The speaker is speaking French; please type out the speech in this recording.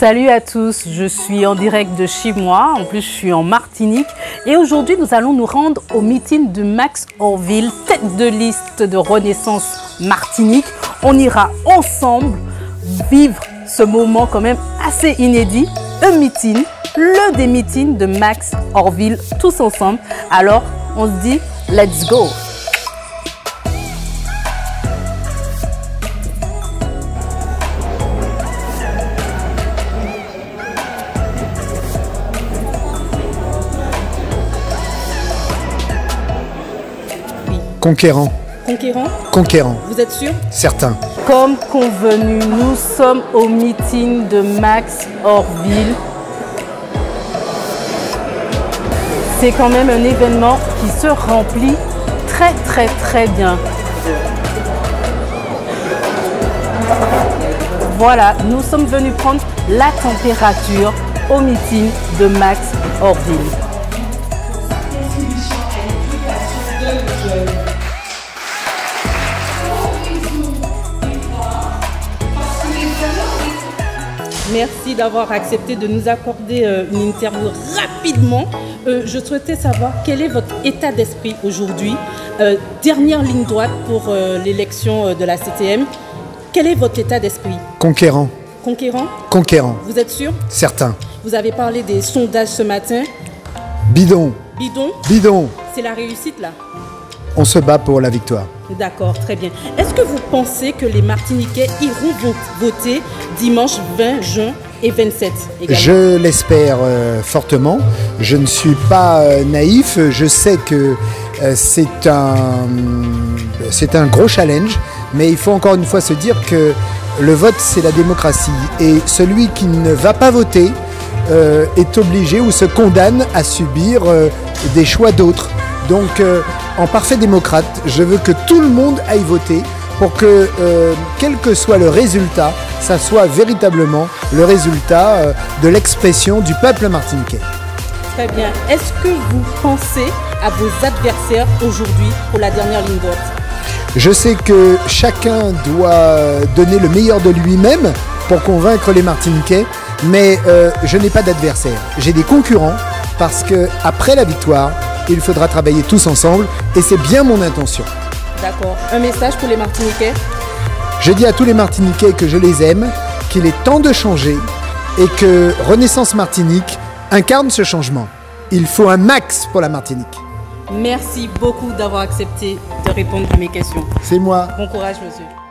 Salut à tous, je suis en direct de chez moi, en plus je suis en Martinique et aujourd'hui nous allons nous rendre au meeting de Max Orville, tête de liste de Renaissance Martinique. On ira ensemble vivre ce moment quand même assez inédit, un meeting, l'un des meetings de Max Orville tous ensemble. Alors on se dit let's go! Conquérant. Conquérant? Conquérant. Vous êtes sûr? Certain. Comme convenu, nous sommes au meeting de Max Orville. C'est quand même un événement qui se remplit très bien. Voilà, nous sommes venus prendre la température au meeting de Max Orville. Merci d'avoir accepté de nous accorder une interview rapidement. Je souhaitais savoir quel est votre état d'esprit aujourd'hui. Dernière ligne droite pour l'élection de la CTM. Quel est votre état d'esprit? Conquérant. Conquérant? Conquérant. Vous êtes sûr? Certain. Vous avez parlé des sondages ce matin. Bidon. Bidon? Bidon. C'est la réussite là? On se bat pour la victoire. D'accord, très bien. Est-ce que vous pensez que les Martiniquais iront voter dimanche 20 juin et 27 également? Je l'espère fortement. Je ne suis pas naïf. Je sais que c'est un gros challenge, mais il faut encore une fois se dire que le vote, c'est la démocratie. Et celui qui ne va pas voter est obligé ou se condamne à subir des choix d'autres. Donc, en parfait démocrate, je veux que tout le monde aille voter pour que, quel que soit le résultat, ça soit véritablement le résultat de l'expression du peuple martiniquais. Très bien. Est-ce que vous pensez à vos adversaires aujourd'hui pour la dernière ligne droite? Je sais que chacun doit donner le meilleur de lui-même pour convaincre les Martiniquais, mais je n'ai pas d'adversaire. J'ai des concurrents parce qu'après la victoire, il faudra travailler tous ensemble et c'est bien mon intention. D'accord. Un message pour les Martiniquais? Je dis à tous les Martiniquais que je les aime, qu'il est temps de changer et que Renaissance Martinique incarne ce changement. Il faut un max pour la Martinique. Merci beaucoup d'avoir accepté de répondre à mes questions. C'est moi. Bon courage, monsieur.